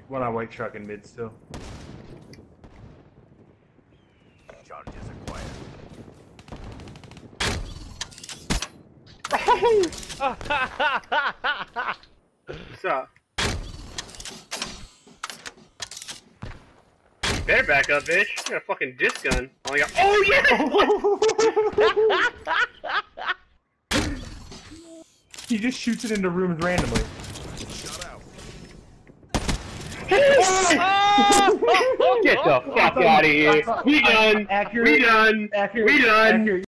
One on white truck in mid still. Charges acquired. What's up? You better back up, bitch. You got a fucking disc gun. Oh, yeah. Oh, yeah! He just shoots it into rooms randomly. Shut out. Get the fuck out of here. We done. Accurate. We done. Accurate. We done. Accurate.